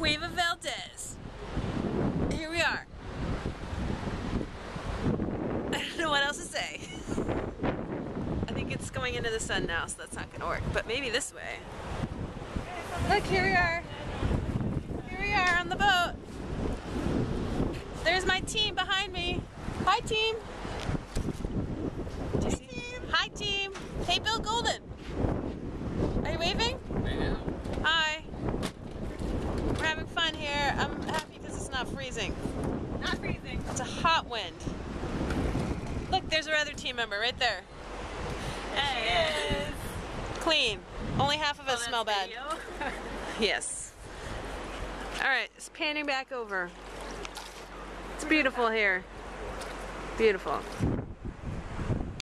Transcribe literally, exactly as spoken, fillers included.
Cueva Valdez. Here we are. I don't know what else to say. I think it's going into the sun now, so that's not gonna work. But maybe this way. Look, here we are. Here we are on the boat. There's my team behind me. Hi, team. Do you see? Team. Hi, team. Hey, Bill Golden. Are you waving? I am. Hi. We're having fun here. I'm happy because it's not freezing. Not freezing. It's a hot wind. Look, there's our other team member right there. Hey. Clean. Only half of us Oh, smell bad. video? Yes. All right, it's panning back over. It's beautiful here. Beautiful.